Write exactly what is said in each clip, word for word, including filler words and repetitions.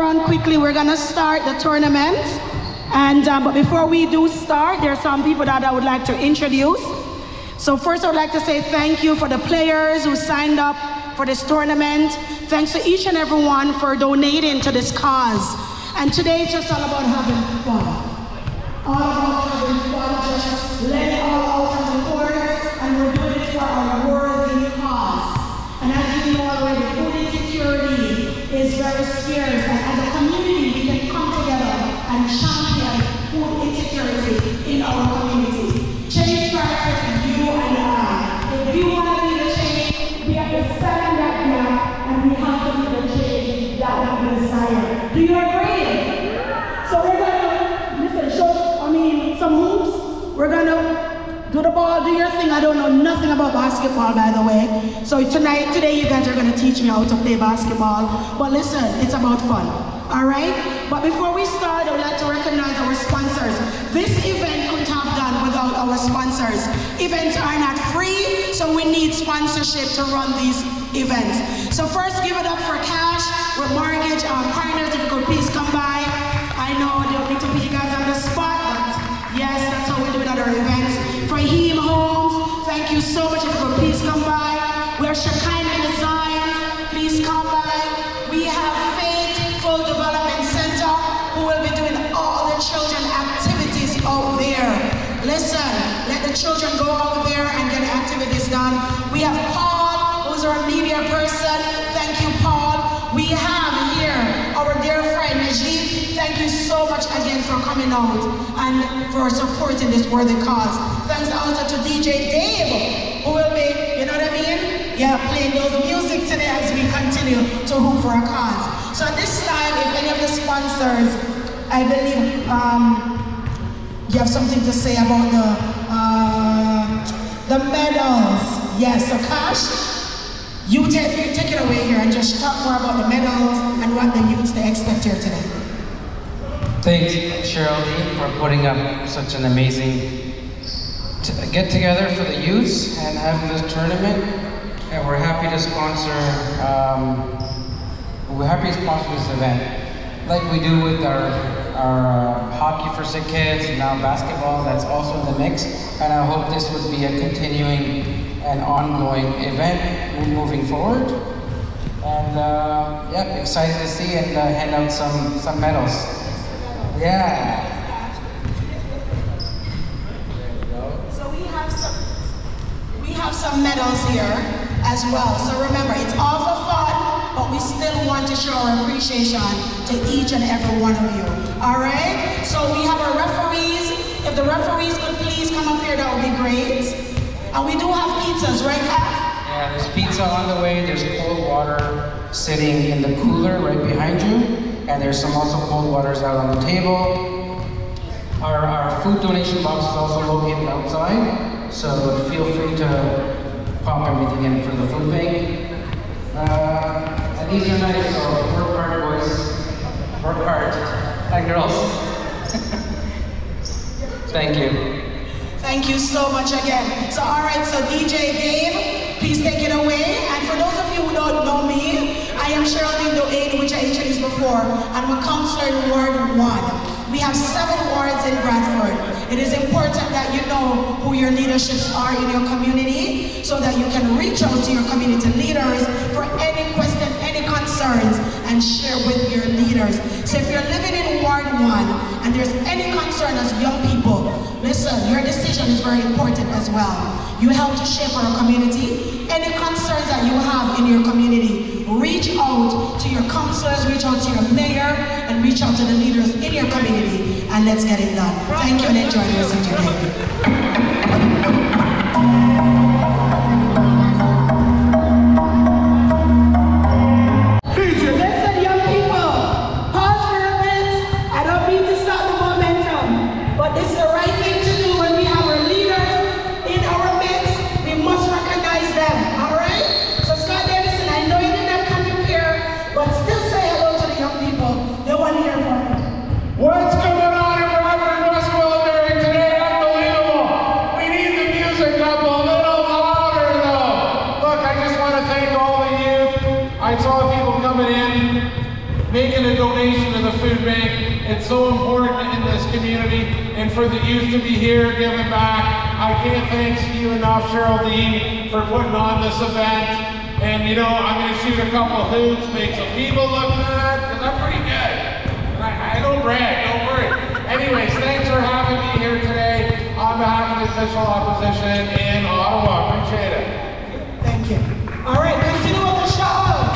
run quickly. We're gonna start the tournament. And um, but before we do start, there are some people that I would like to introduce. So first I would like to say thank you for the players who signed up for this tournament. Thanks to each and everyone for donating to this cause. And today it's just all about having fun. All about having fun, just let it all out on the court, and we're doing it for our worthy cause. And as you know already, food insecurity is very scarce, and as a community we can come together and champion food insecurity in our community. Change starts with you and I. If we want to be the change, we have to stand that gap, and we have to be the change that we desire. Do you agree? So we're gonna listen, show I mean some hoops. We're gonna do the ball, do your thing. I don't know nothing about basketball, by the way. So tonight, today, you guys are gonna teach me how to play basketball. But listen, it's about fun. All right? But before we start, I would like to recognize our sponsors. This event couldn't have done without our sponsors. Events are not free, so we need sponsorship to run these events. So first, give it up for Cash with Mortgage um, Partners. If you could please come by. I know they don't need to put you guys on the spot, but yes, that's how we do it at our events. For Heme Homes, thank you so much. If you could please come by. We're Shekinah Design. Please come by. We have Faithful Development Center, who will be doing all the children activities out there. Listen, let the children go out there and get the activities done. We have Paul, who's our media person. Thank you, Paul. We have here our dear friend Najib. Thank you so much again for coming out and for supporting this worthy cause. Thanks also to D J Dave, who will be, you know what I mean? Yeah, playing those music today as we continue to hoop for a cause. So at this time, if any of the sponsors, I believe um, you have something to say about the uh, the medals. Yes, so Cash, you take, you take it away here and just talk more about the medals and what the youths they expect here today. Thanks, Cheryl Lee, for putting up such an amazing get together for the youths and having this tournament. And we're happy to sponsor. Um, we're happy to sponsor this event, like we do with our our uh, hockey for sick kids, and now basketball. That's also in the mix. And I hope this would be a continuing and ongoing event moving forward. And uh, yeah, excited to see and uh, hand out some some medals. Yeah. So we have some we have some medals here as well. So remember, it's all for fun, but we still want to show our appreciation to each and every one of you. All right? So we have our referees. If the referees could please come up here, that would be great. And we do have pizzas, right, Kat? Yeah, there's pizza on the way. There's cold water sitting in the cooler right behind you. And there's some also cold waters out on the table. Our, our food donation box is also located outside, so feel free to pop everything in for the food bank. Uh, and these are nice, so work hard, boys. Work hard. And girls. Thank you. Thank you so much again. So all right, so D J Dave, please take it away. And for those of you who don't know me, I am Cheryl Lee, which I introduced before. I'm a counselor in Ward one. We have seven wards in Bradford. It is important that you know who your leaderships are in your community so that you can reach out to your community leaders for any question, any concerns, and share with your leaders. So if you're living in Ward one and there's any concern as young people, listen, your decision is very important as well. You help to shape our community. Any concerns that you have in your community, reach out to your counselors, reach out to your mayor, and reach out to the leaders in your community, and let's get it done. Thank you and enjoy the rest of your day. What's going on in Bradford basketball today? Unbelievable. We need the music up a little. donation to the food bank. It's so important in this community, and for the youth to be here giving back. I can't thank you enough, Geraldine, for putting on this event. And you know, I'm going to shoot a couple hoops, make some people look good, because I'm pretty good. And I, I don't brag, don't worry. Anyways, thanks for having me here today on behalf of the official opposition in Ottawa. Appreciate it. Thank you. All right, continue with the show.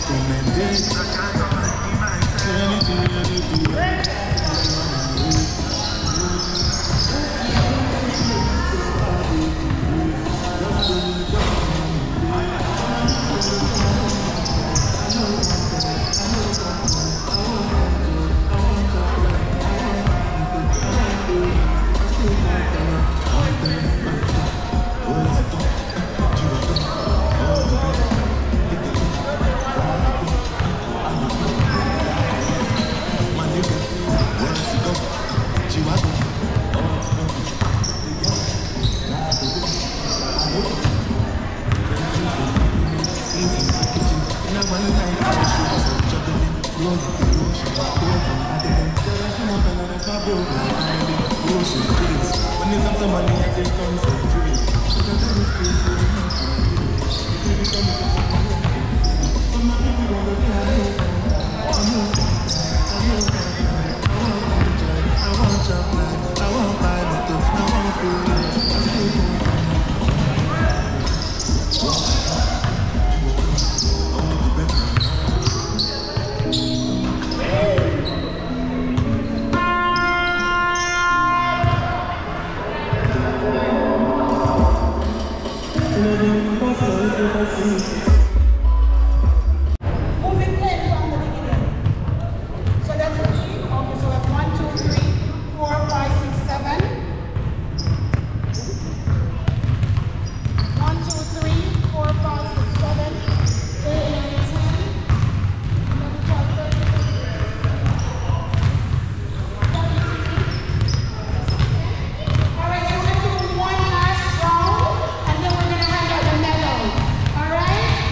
All right?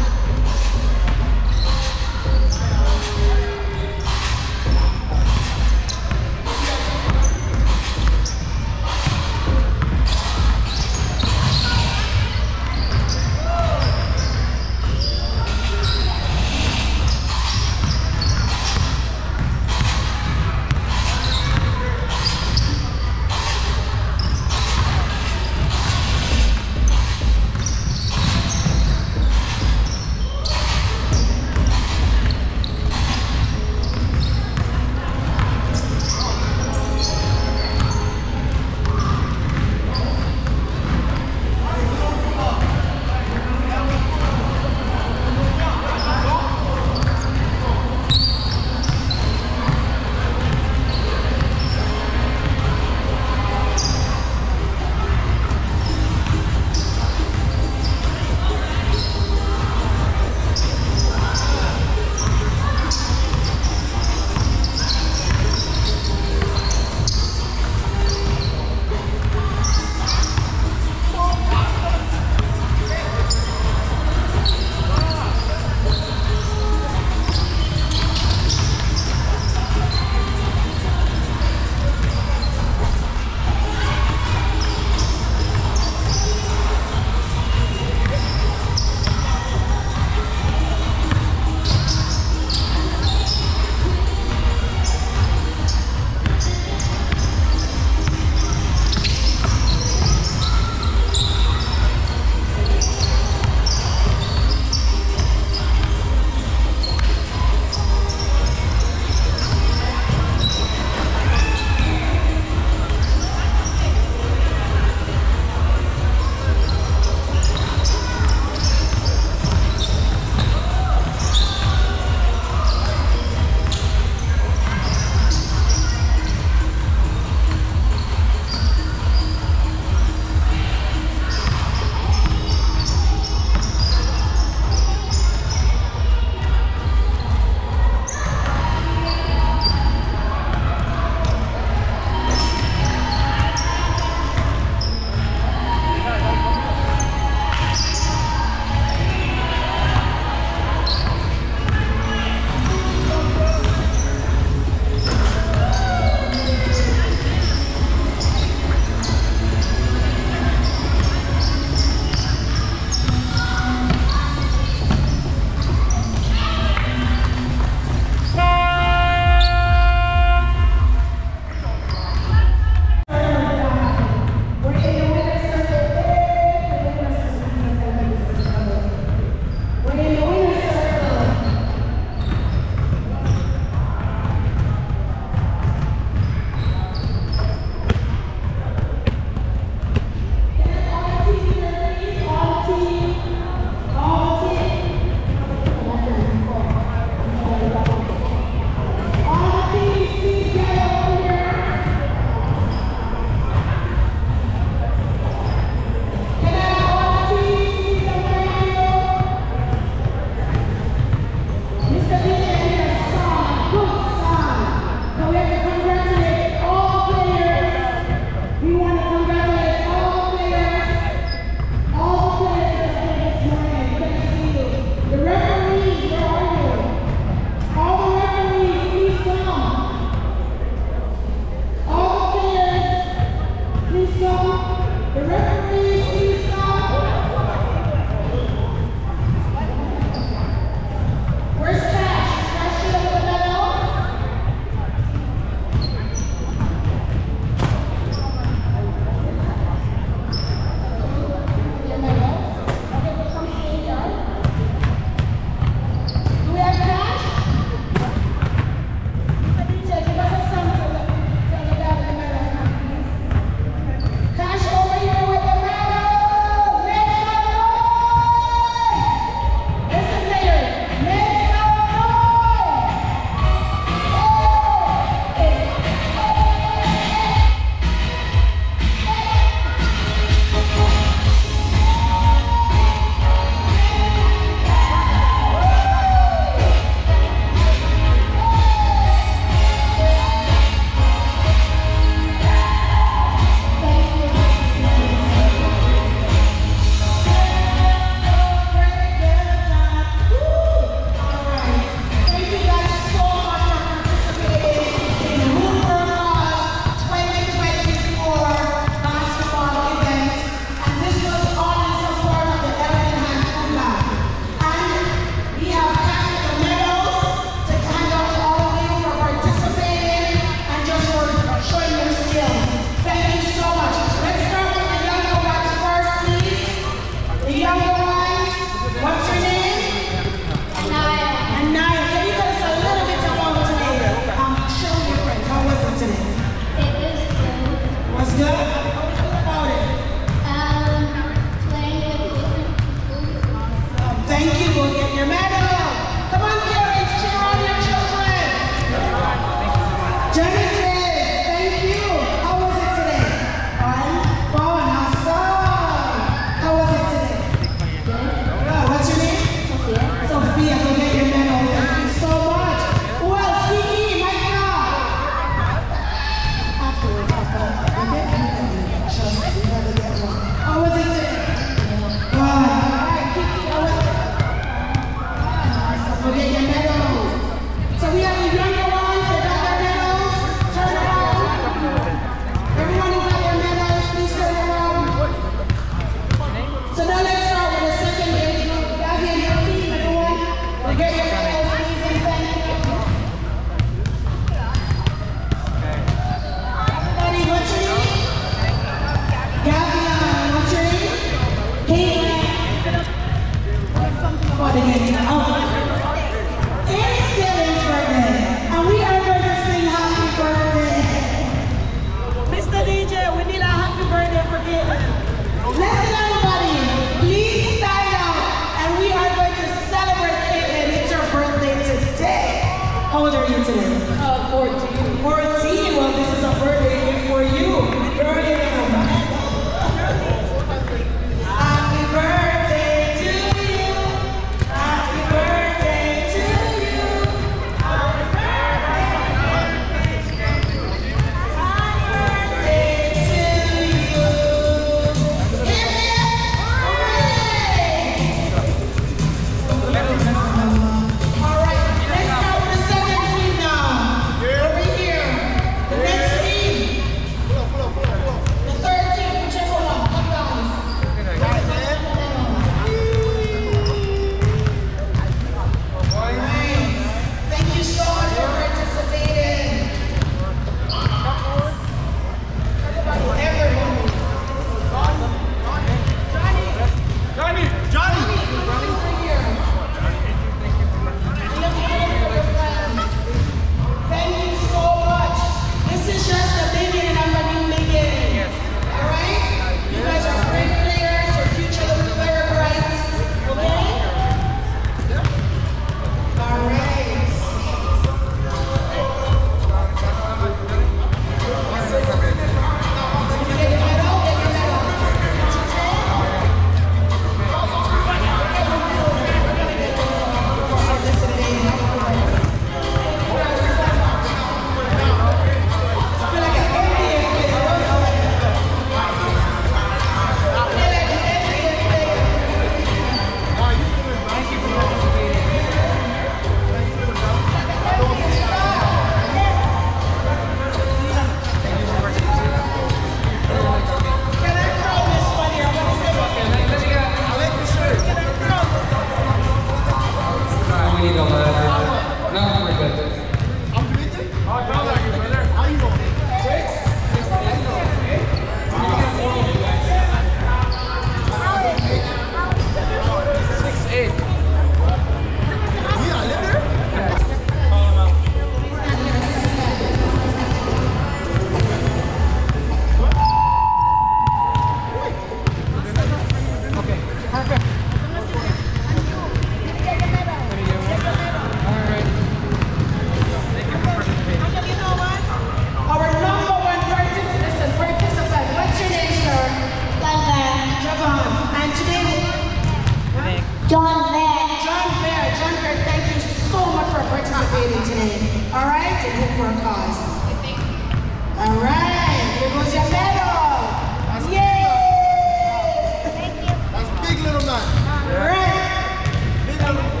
John Bear. John Bear. John Bear, thank you so much for participating today. All right, and hope for a cause. All right, here goes your medal. Yay! Thank you. That's big little man. All right. Big little man.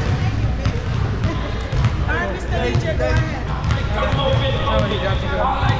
All right, Mister D J, go ahead. Come on,